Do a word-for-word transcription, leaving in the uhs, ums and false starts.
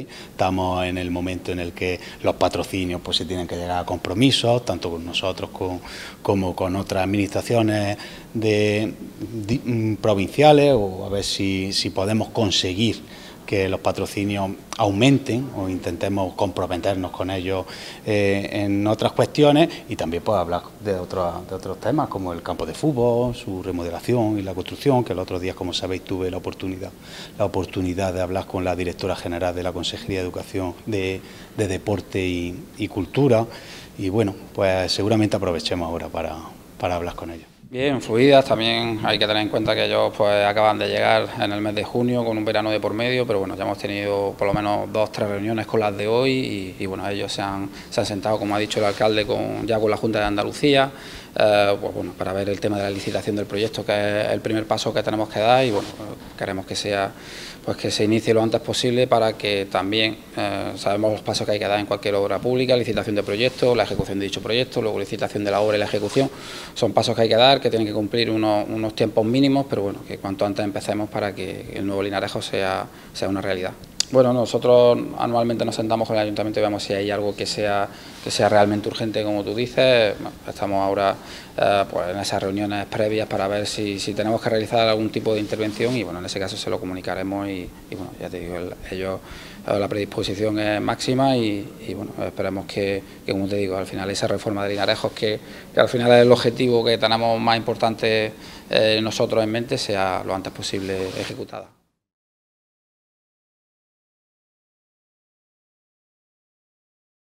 sabéis, estamos en el momento en el que los patrocinios pues se tienen que llegar a compromisos, tanto con nosotros con, como con otras administraciones de, de, provinciales, o a ver si, si podemos conseguir que los patrocinios aumenten o intentemos comprometernos con ellos eh, en otras cuestiones, y también pues hablar de otros, de otros temas como el campo de fútbol, su remodelación y la construcción, que el otro día, como sabéis, tuve la oportunidad, la oportunidad de hablar con la directora general de la Consejería de Educación, de, de Deporte y, y Cultura, y bueno, pues seguramente aprovechemos ahora para, para hablar con ellos. Bien, fluidas. También hay que tener en cuenta que ellos pues acaban de llegar en el mes de junio con un verano de por medio, pero bueno, ya hemos tenido por lo menos dos, tres reuniones con las de hoy y, y bueno, ellos se han, se han sentado, como ha dicho el alcalde, con, ya con la Junta de Andalucía, eh, pues bueno, para ver el tema de la licitación del proyecto, que es el primer paso que tenemos que dar, y bueno, queremos que sea, pues que se inicie lo antes posible para que también eh, sabemos los pasos que hay que dar en cualquier obra pública: licitación de proyecto, la ejecución de dicho proyecto, luego licitación de la obra y la ejecución. Son pasos que hay que dar, que tienen que cumplir unos, unos tiempos mínimos, pero bueno, que cuanto antes empecemos para que el nuevo Linarejo sea, sea una realidad. Bueno, nosotros anualmente nos sentamos con el ayuntamiento y vemos si hay algo que sea, que sea realmente urgente, como tú dices. Bueno, estamos ahora eh, pues en esas reuniones previas para ver si, si tenemos que realizar algún tipo de intervención, y bueno, en ese caso se lo comunicaremos y, y bueno, ya te digo, el, ellos, la predisposición es máxima y, y bueno, esperemos que, que, como te digo, al final esa reforma de Linarejos, que, que al final es el objetivo que tenemos más importante eh, nosotros en mente, sea lo antes posible ejecutada.